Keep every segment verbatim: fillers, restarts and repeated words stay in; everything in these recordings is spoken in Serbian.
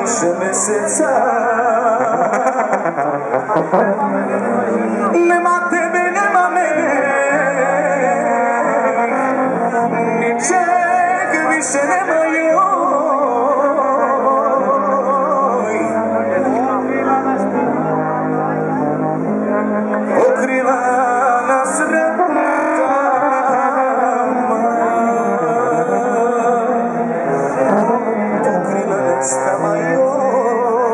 više meseca. Nema tebe, nema mene, ničeg više nema joj. Okrila nas vrtama, okrila nas tama joj.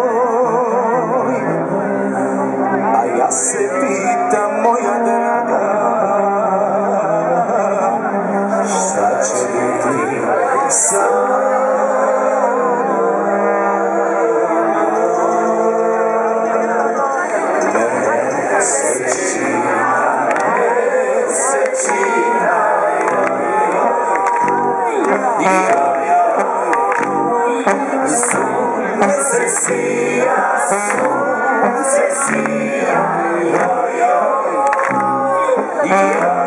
A ja se pitam, moja draga, šta će biti sa sunce sija, sunce sija, jo, jo, jo.